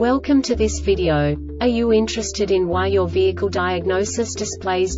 Welcome to this video. Are you interested in why your vehicle diagnosis displays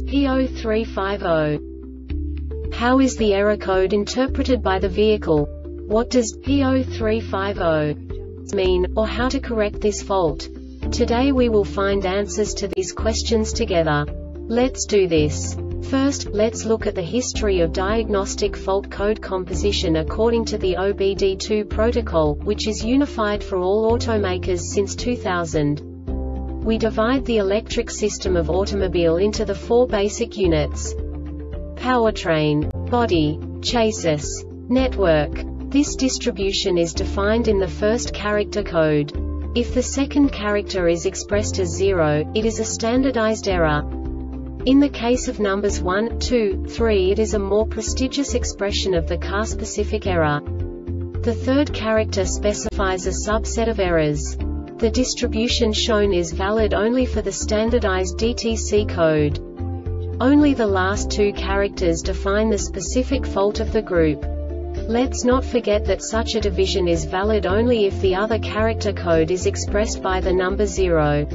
P0350? How is the error code interpreted by the vehicle? What does P0350 mean, or how to correct this fault? Today we will find answers to these questions together. Let's do this. First, let's look at the history of diagnostic fault code composition according to the OBD2 protocol, which is unified for all automakers since 2000. We divide the electric system of automobile into the four basic units: powertrain, body, chassis, network. This distribution is defined in the first character code. If the second character is expressed as 0, it is a standardized error. In the case of numbers 1, 2, 3, it is a more prestigious expression of the car-specific error. The third character specifies a subset of errors. The distribution shown is valid only for the standardized DTC code. Only the last two characters define the specific fault of the group. Let's not forget that such a division is valid only if the other character code is expressed by the number 0.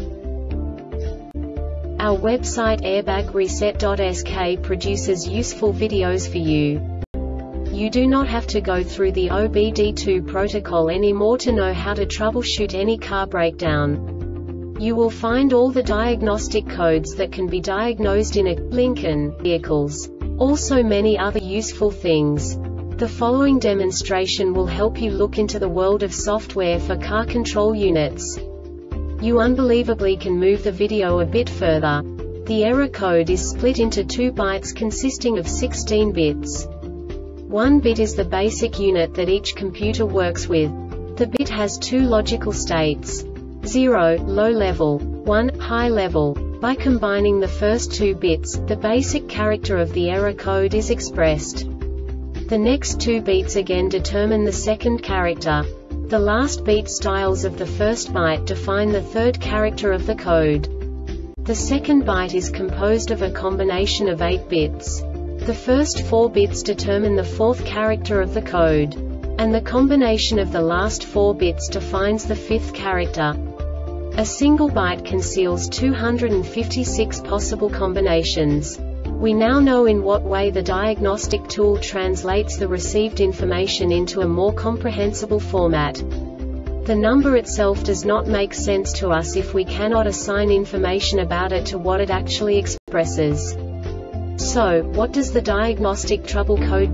Our website airbagreset.sk produces useful videos for you. You do not have to go through the OBD2 protocol anymore to know how to troubleshoot any car breakdown. You will find all the diagnostic codes that can be diagnosed in a Lincoln vehicles. Also many other useful things. The following demonstration will help you look into the world of software for car control units. You unbelievably can move the video a bit further. The error code is split into 2 bytes consisting of 16 bits. 1 bit is the basic unit that each computer works with. The bit has 2 logical states: 0, low level, 1, high level. By combining the first 2 bits, the basic character of the error code is expressed. The next 2 beats again determine the second character. The last beat styles of the first byte define the third character of the code. The second byte is composed of a combination of 8 bits. The first 4 bits determine the fourth character of the code. And the combination of the last 4 bits defines the fifth character. A single byte conceals 256 possible combinations. We now know in what way the diagnostic tool translates the received information into a more comprehensible format. The number itself does not make sense to us if we cannot assign information about it to what it actually expresses. So, what does the diagnostic trouble code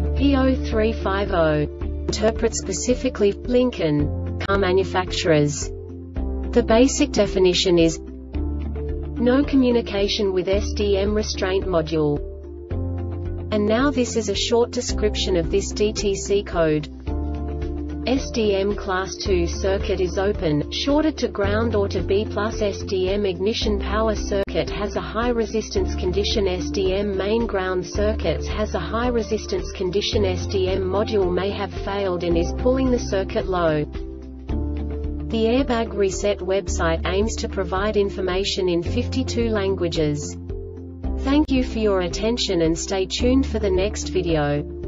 P0350 interpret specifically for Lincoln car manufacturers? The basic definition is no communication with SDM restraint module. And now this is a short description of this DTC code. SDM class 2 circuit is open, shorted to ground or to B+. SDM ignition power circuit has a high resistance condition. SDM main ground circuits has a high resistance condition. SDM module may have failed and is pulling the circuit low. The Airbag Reset website aims to provide information in 52 languages. Thank you for your attention and stay tuned for the next video.